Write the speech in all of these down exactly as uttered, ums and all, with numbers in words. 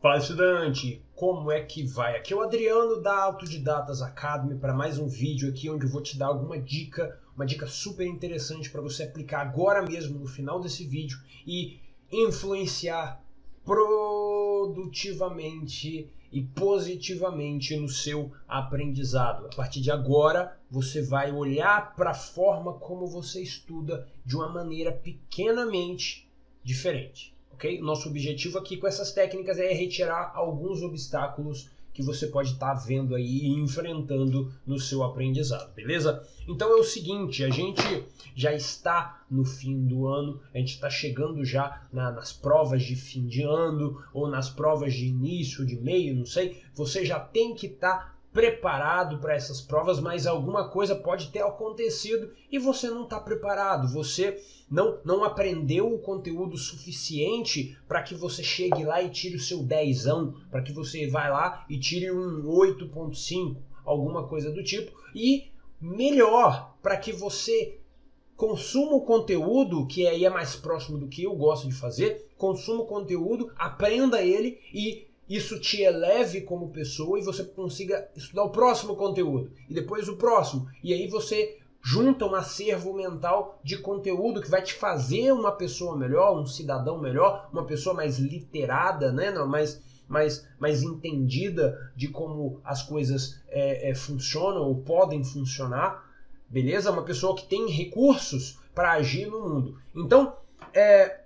Fala, estudante! Como é que vai? Aqui é o Adriano da Autodidatas Academy para mais um vídeo aqui onde eu vou te dar alguma dica, uma dica super interessante para você aplicar agora mesmo no final desse vídeo e influenciar produtivamente e positivamente no seu aprendizado. A partir de agora, você vai olhar para a forma como você estuda de uma maneira pequenamente diferente. Okay? Nosso objetivo aqui com essas técnicas é retirar alguns obstáculos que você pode estar vendo aí e enfrentando no seu aprendizado, beleza? Então é o seguinte, a gente já está no fim do ano, a gente está chegando já na, nas provas de fim de ano ou nas provas de início, de meio, não sei. Você já tem que estar preparado para essas provas, mas alguma coisa pode ter acontecido e você não está preparado, você não, não aprendeu o conteúdo suficiente para que você chegue lá e tire o seu dezão, para que você vá lá e tire um oito ponto cinco, alguma coisa do tipo, e melhor, para que você consuma o conteúdo, que aí é mais próximo do que eu gosto de fazer, consuma o conteúdo, aprenda ele e isso te eleve como pessoa e você consiga estudar o próximo conteúdo e depois o próximo. E aí você junta um acervo mental de conteúdo que vai te fazer uma pessoa melhor, um cidadão melhor, uma pessoa mais literada, né? Não, mais, mais, mais entendida de como as coisas é, é, funcionam ou podem funcionar. Beleza? Uma pessoa que tem recursos para agir no mundo. Então, é...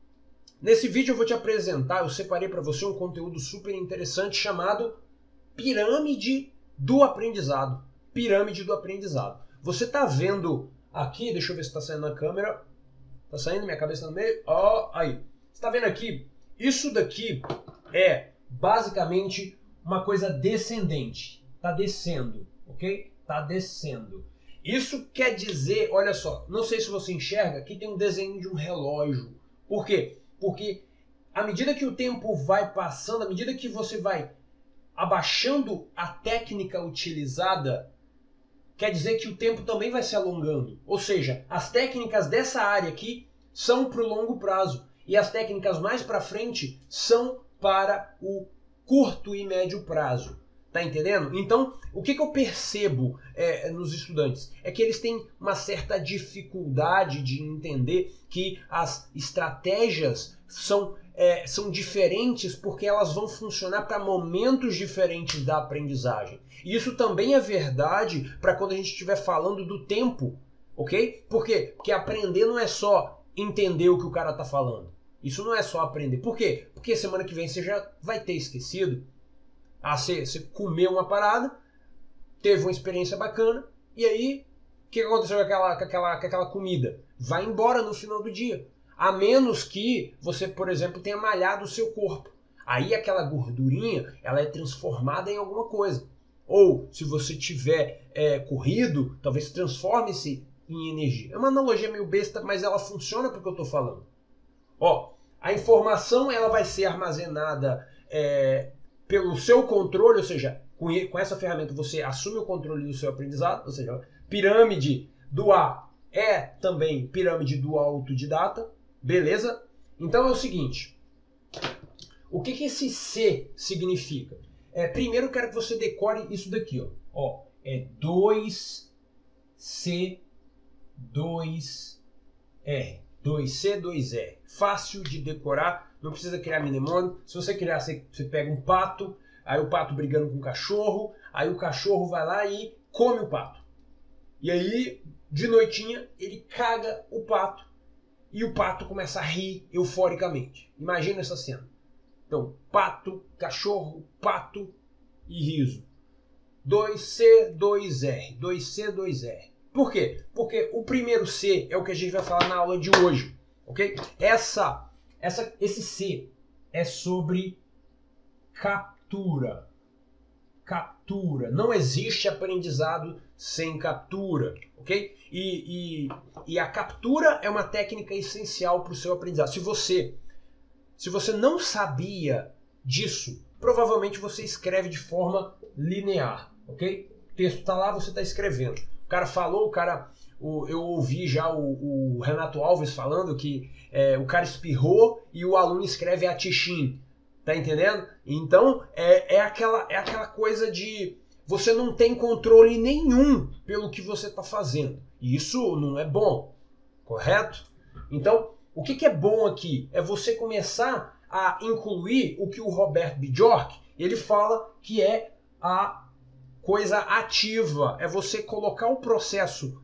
nesse vídeo eu vou te apresentar, eu separei para você um conteúdo super interessante chamado Pirâmide do Aprendizado. Pirâmide do Aprendizado. Você está vendo aqui, deixa eu ver se está saindo na câmera. Está saindo minha cabeça no meio? Ó, aí. Você está vendo aqui? Isso daqui é basicamente uma coisa descendente. Está descendo, ok? Está descendo. Isso quer dizer, olha só, não sei se você enxerga, aqui tem um desenho de um relógio. Por quê? Porque à medida que o tempo vai passando, à medida que você vai abaixando a técnica utilizada, quer dizer que o tempo também vai se alongando. Ou seja, as técnicas dessa área aqui são para o longo prazo e as técnicas mais para frente são para o curto e médio prazo. Tá entendendo? Então, o que, que eu percebo é, nos estudantes? É que eles têm uma certa dificuldade de entender que as estratégias são, é, são diferentes porque elas vão funcionar para momentos diferentes da aprendizagem. E isso também é verdade para quando a gente estiver falando do tempo, ok? Por quê? Porque aprender não é só entender o que o cara está falando. Isso não é só aprender. Por quê? Porque semana que vem você já vai ter esquecido. Ah, você, você comeu uma parada, teve uma experiência bacana, e aí o que aconteceu com aquela, com, aquela, com aquela comida? Vai embora no final do dia. A menos que você, por exemplo, tenha malhado o seu corpo. Aí aquela gordurinha ela é transformada em alguma coisa. Ou se você tiver é, corrido, talvez transforme-se em energia. É uma analogia meio besta, mas ela funciona porque eu estou falando. Ó, a informação ela vai ser armazenada é, pelo seu controle, ou seja, com, com essa ferramenta você assume o controle do seu aprendizado, ou seja, pirâmide do A é também pirâmide do autodidata, beleza? Então é o seguinte, o que, que esse C significa? É, primeiro eu quero que você decore isso daqui, ó, ó é dois C dois R, dois C dois R, fácil de decorar. Não precisa criar mnemônio. Se você criar, você, você pega um pato, aí o pato brigando com o cachorro, aí o cachorro vai lá e come o pato. E aí, de noitinha, ele caga o pato e o pato começa a rir euforicamente. Imagina essa cena. Então, pato, cachorro, pato e riso. dois C dois R, dois C dois R. Por quê? Porque o primeiro C é o que a gente vai falar na aula de hoje, ok? Essa... Essa, esse C é sobre captura. Captura. Não existe aprendizado sem captura, ok? E, e, e a captura é uma técnica essencial para o seu aprendizado. Se você, se você não sabia disso, provavelmente você escreve de forma linear, ok? O texto está lá, você está escrevendo. O cara falou, o cara... O, eu ouvi já o, o Renato Alves falando que é, o cara espirrou e o aluno escreve atixim. Tá entendendo? Então, é, é, aquela, é aquela coisa de você não tem controle nenhum pelo que você está fazendo. E isso não é bom, correto? Então, o que, que é bom aqui? É você começar a incluir o que o Robert Bjork, ele fala que é a coisa ativa. É você colocar o processo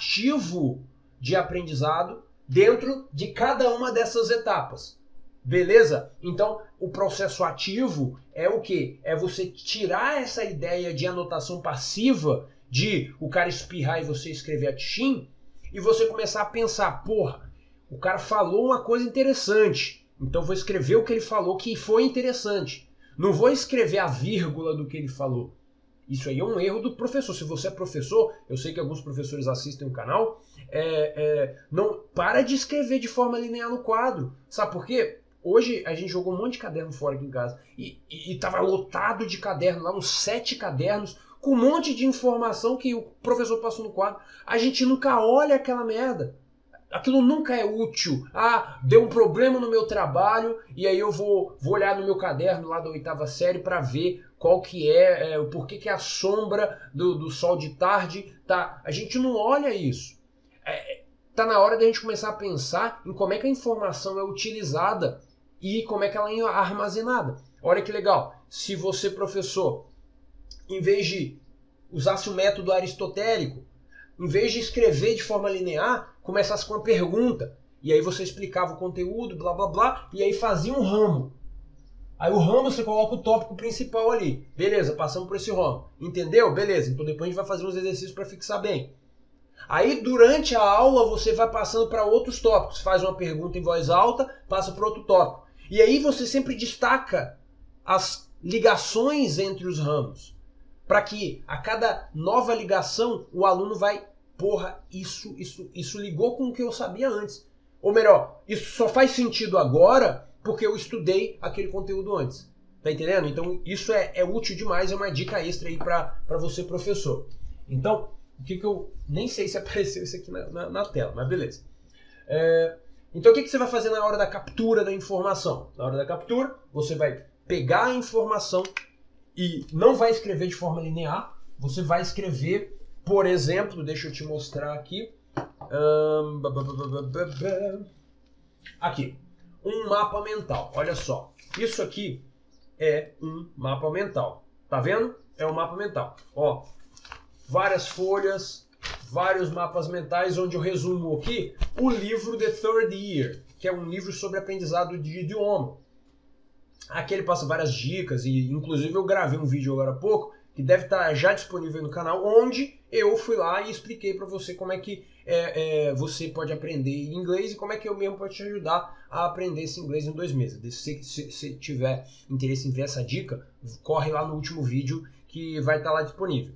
ativo de aprendizado dentro de cada uma dessas etapas. Beleza? Então, o processo ativo é o quê? É você tirar essa ideia de anotação passiva, de o cara espirrar e você escrever a tichin, e você começar a pensar, porra, o cara falou uma coisa interessante, então vou escrever o que ele falou que foi interessante. Não vou escrever a vírgula do que ele falou. Isso aí é um erro do professor. Se você é professor, eu sei que alguns professores assistem o canal, é, é, não para de escrever de forma linear no quadro. Sabe por quê? Hoje a gente jogou um monte de caderno fora aqui em casa e, e, e tava lotado de caderno lá, uns sete cadernos, com um monte de informação que o professor passou no quadro. A gente nunca olha aquela merda. Aquilo nunca é útil. Ah, deu um problema no meu trabalho e aí eu vou, vou olhar no meu caderno lá da oitava série para ver qual que é, é por que, que a sombra do, do sol de tarde tá. A gente não olha isso. É, tá na hora da gente começar a pensar em como é que a informação é utilizada e como é que ela é armazenada. Olha que legal. Se você, professor, em vez de usasse o método aristotélico, em vez de escrever de forma linear, começasse com uma pergunta. E aí você explicava o conteúdo, blá blá blá, e aí fazia um ramo. Aí o ramo você coloca o tópico principal ali. Beleza, passamos por esse ramo. Entendeu? Beleza, então depois a gente vai fazer uns exercícios para fixar bem. Aí durante a aula você vai passando para outros tópicos. Faz uma pergunta em voz alta, passa para outro tópico. E aí você sempre destaca as ligações entre os ramos. Para que a cada nova ligação o aluno vai, porra, isso, isso, isso ligou com o que eu sabia antes. Ou melhor, isso só faz sentido agora porque eu estudei aquele conteúdo antes. Tá entendendo? Então isso é, é útil demais, é uma dica extra aí para você, professor. Então, o que que eu... Nem sei se apareceu isso aqui na, na, na tela, mas beleza. É, então o que que você vai fazer na hora da captura da informação? Na hora da captura, você vai pegar a informação e não vai escrever de forma linear. Você vai escrever, por exemplo, deixa eu te mostrar aqui. Um, aqui, um mapa mental. Olha só, isso aqui é um mapa mental. Tá vendo? É um mapa mental. Ó, várias folhas, vários mapas mentais, onde eu resumo aqui o livro The Third Year, que é um livro sobre aprendizado de idioma. Aqui ele passa várias dicas e inclusive eu gravei um vídeo agora há pouco que deve estar já disponível no canal, onde eu fui lá e expliquei para você como é que é, é, você pode aprender inglês e como é que eu mesmo posso te ajudar a aprender esse inglês em dois meses. Se, se, se tiver interesse em ver essa dica, corre lá no último vídeo que vai estar lá disponível.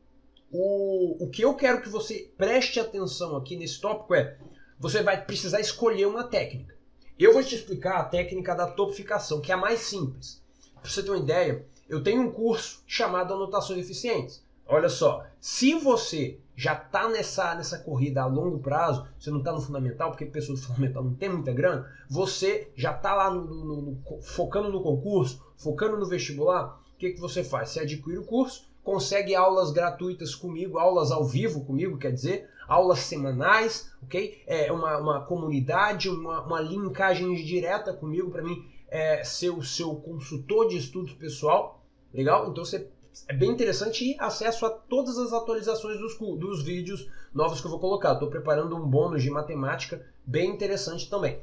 O, o que eu quero que você preste atenção aqui nesse tópico é, você vai precisar escolher uma técnica. Eu vou te explicar a técnica da topificação, que é a mais simples. Para você ter uma ideia, eu tenho um curso chamado Anotações Eficientes. Olha só, se você já está nessa, nessa corrida a longo prazo, você não está no fundamental, porque a pessoa do fundamental não tem muita grana, você já está lá no, no, no, focando no concurso, focando no vestibular, o que, que você faz? Você adquire o curso, consegue aulas gratuitas comigo, aulas ao vivo comigo, quer dizer, aulas semanais, ok? É uma, uma comunidade, uma, uma linkagem direta comigo para mim é, ser o seu consultor de estudos pessoal, legal? Então você, é bem interessante e acesso a todas as atualizações dos, dos vídeos novos que eu vou colocar. Estou preparando um bônus de matemática bem interessante também.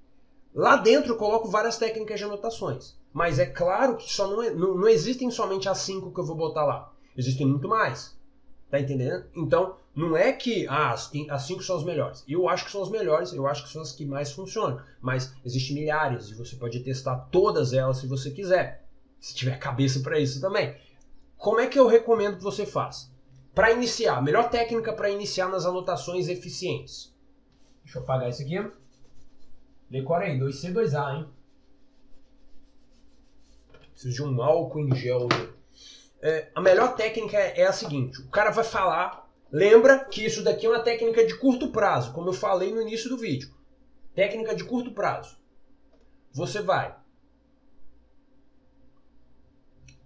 Lá dentro eu coloco várias técnicas de anotações, mas é claro que só não, é, não, não existem somente as cinco que eu vou botar lá, existem muito mais. Tá entendendo? Então, não é que ah, as cinco são as melhores. Eu acho que são as melhores, eu acho que são as que mais funcionam. Mas existem milhares e você pode testar todas elas se você quiser. Se tiver cabeça para isso também. Como é que eu recomendo que você faça? Para iniciar, a melhor técnica para iniciar nas anotações eficientes. Deixa eu apagar isso aqui. Decora aí, dois C, dois A, hein? Preciso de um álcool em gel. É, a melhor técnica é a seguinte, o cara vai falar, lembra que isso daqui é uma técnica de curto prazo, como eu falei no início do vídeo. Técnica de curto prazo. Você vai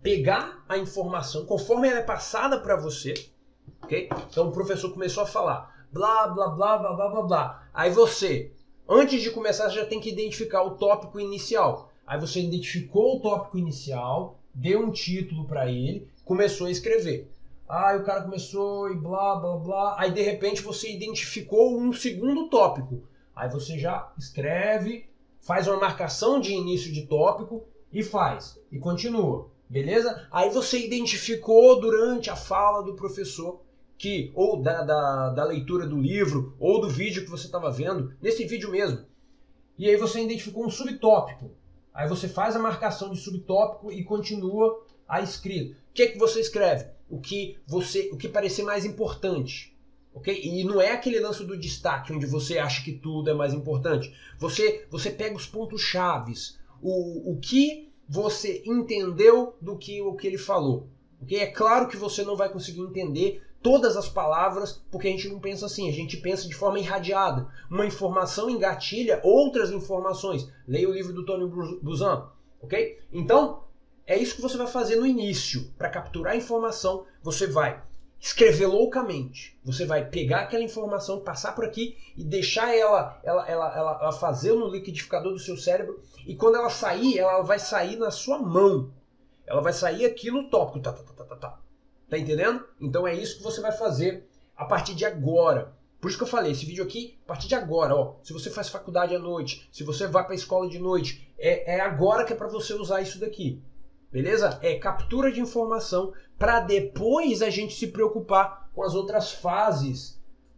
pegar a informação conforme ela é passada para você, ok? Então o professor começou a falar, blá, blá, blá, blá, blá, blá, blá. Aí você, antes de começar, você já tem que identificar o tópico inicial. Aí você identificou o tópico inicial, deu um título para ele, começou a escrever. Aí o cara começou e blá, blá, blá. Aí de repente você identificou um segundo tópico. Aí você já escreve, faz uma marcação de início de tópico e faz. E continua, beleza? Aí você identificou durante a fala do professor, que ou da, da, da leitura do livro, ou do vídeo que você estava vendo, nesse vídeo mesmo. E aí você identificou um subtópico. Aí você faz a marcação de subtópico e continua a escrita. O que é que você escreve? O que, você, o que parecer mais importante. Okay? E não é aquele lance do destaque, onde você acha que tudo é mais importante. Você, você pega os pontos chaves. O, o que você entendeu do que o que ele falou. Okay? É claro que você não vai conseguir entender todas as palavras, porque a gente não pensa assim, a gente pensa de forma irradiada. Uma informação engatilha outras informações. Leia o livro do Tony Buzan, ok? Então, é isso que você vai fazer no início. Para capturar a informação, você vai escrever loucamente. Você vai pegar aquela informação, passar por aqui e deixar ela, ela, ela, ela, ela fazer no liquidificador do seu cérebro. E quando ela sair, ela vai sair na sua mão. Ela vai sair aqui no tópico. Tá, tá, tá, tá, tá, tá. Tá entendendo? Então é isso que você vai fazer a partir de agora. Por isso que eu falei, esse vídeo aqui, a partir de agora, ó. Se você faz faculdade à noite, se você vai para a escola de noite, é, é agora que é para você usar isso daqui. Beleza? É captura de informação para depois a gente se preocupar com as outras fases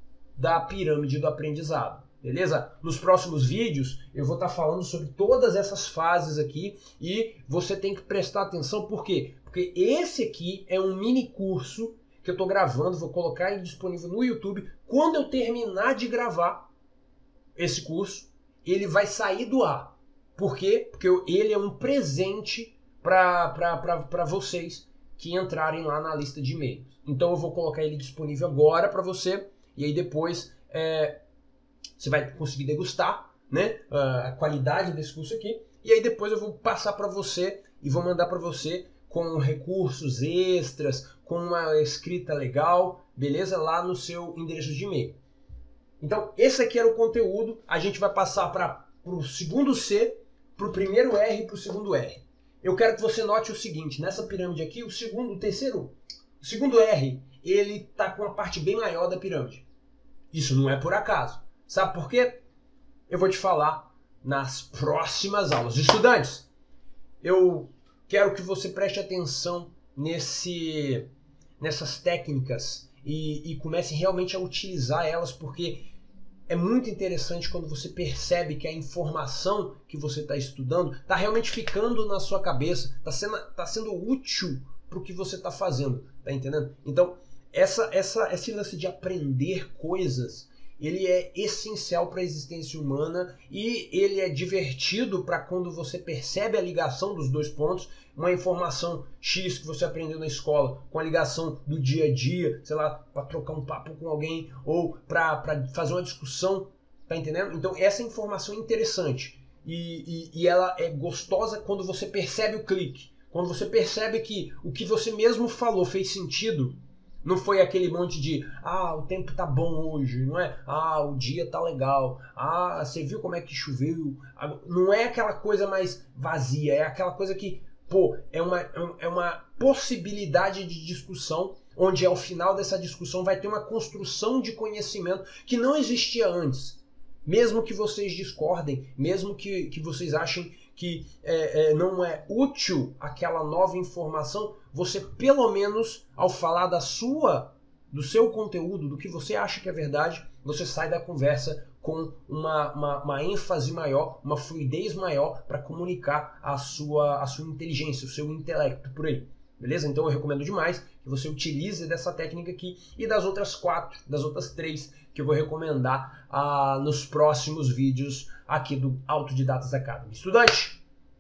da pirâmide do aprendizado. Beleza? Nos próximos vídeos eu vou estar falando sobre todas essas fases aqui e você tem que prestar atenção, por quê? Porque esse aqui é um mini curso que eu estou gravando, vou colocar ele disponível no YouTube. Quando eu terminar de gravar esse curso, ele vai sair do ar. Por quê? Porque ele é um presente para vocês que entrarem lá na lista de e-mails. Então eu vou colocar ele disponível agora para você e aí depois é, você vai conseguir degustar, né, a qualidade desse curso aqui. E aí depois eu vou passar para você e vou mandar para você com recursos extras, com uma escrita legal, beleza? Lá no seu endereço de e-mail. Então, esse aqui era o conteúdo. A gente vai passar para o segundo C, para o primeiro R e para o segundo R. Eu quero que você note o seguinte, nessa pirâmide aqui, o segundo, o terceiro, o segundo R, ele está com a parte bem maior da pirâmide. Isso não é por acaso. Sabe por quê? Eu vou te falar nas próximas aulas. Estudantes, eu quero que você preste atenção nesse, nessas técnicas e, e comece realmente a utilizar elas, porque é muito interessante quando você percebe que a informação que você está estudando está realmente ficando na sua cabeça, está sendo, tá sendo útil para o que você está fazendo, tá entendendo? Então, essa, essa, esse lance de aprender coisas, ele é essencial para a existência humana e ele é divertido para quando você percebe a ligação dos dois pontos, uma informação X que você aprendeu na escola com a ligação do dia a dia, sei lá, para trocar um papo com alguém ou para fazer uma discussão, tá entendendo? Então essa informação é interessante e, e, e ela é gostosa quando você percebe o clique, quando você percebe que o que você mesmo falou fez sentido. Não foi aquele monte de, ah, o tempo tá bom hoje, não é? Ah, o dia tá legal. Ah, você viu como é que choveu? Não é aquela coisa mais vazia, é aquela coisa que, pô, é uma, é uma possibilidade de discussão, onde ao final dessa discussão vai ter uma construção de conhecimento que não existia antes. Mesmo que vocês discordem, mesmo que, que vocês achem que é, é, não é útil aquela nova informação, você pelo menos ao falar da sua, do seu conteúdo, do que você acha que é verdade, você sai da conversa com uma, uma, uma ênfase maior, uma fluidez maior para comunicar a sua, a sua inteligência, o seu intelecto por aí. Beleza? Então eu recomendo demais que você utilize dessa técnica aqui e das outras quatro, das outras três que eu vou recomendar ah, nos próximos vídeos aqui do Autodidatas Academy. Estudante,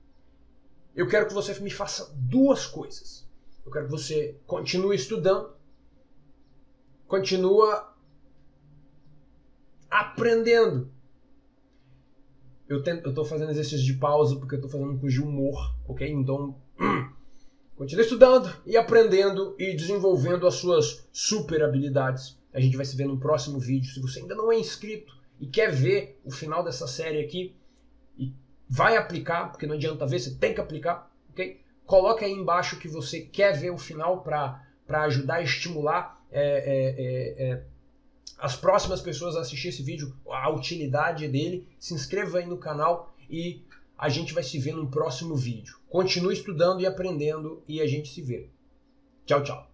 eu quero que você me faça duas coisas. Eu quero que você continue estudando, continua aprendendo. Eu estou fazendo exercício de pausa porque eu estou fazendo um curso de humor, ok? Então, Continue estudando e aprendendo e desenvolvendo as suas super habilidades. A gente vai se ver no próximo vídeo. Se você ainda não é inscrito e quer ver o final dessa série aqui, e vai aplicar, porque não adianta ver, você tem que aplicar, ok? Coloca aí embaixo que você quer ver o final para ajudar a estimular é, é, é, é, as próximas pessoas a assistir esse vídeo, a utilidade dele. Se inscreva aí no canal e a gente vai se ver no próximo vídeo. Continue estudando e aprendendo e a gente se vê. Tchau, tchau.